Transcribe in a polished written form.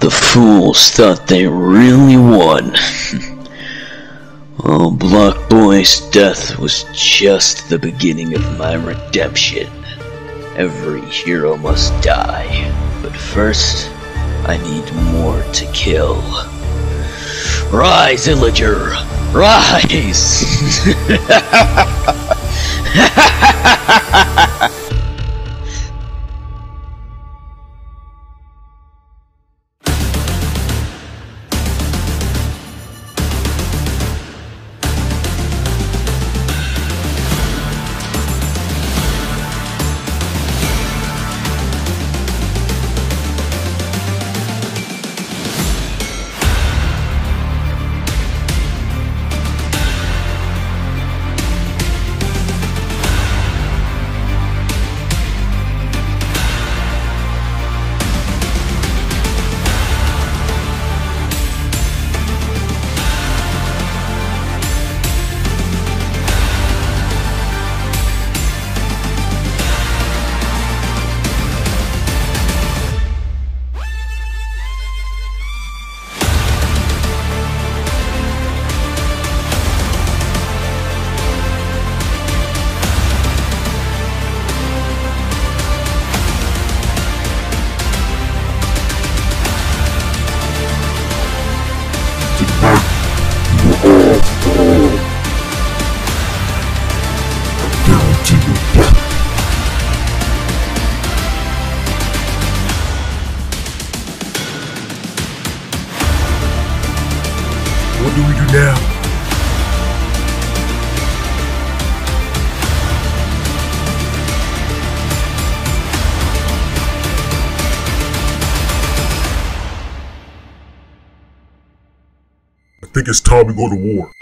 The fools thought they really won. Oh, Block Boy's death was just the beginning of my redemption. Every hero must die, but first, I need more to kill. Rise, Illager! Rise! What do we do now? I think it's time we go to war.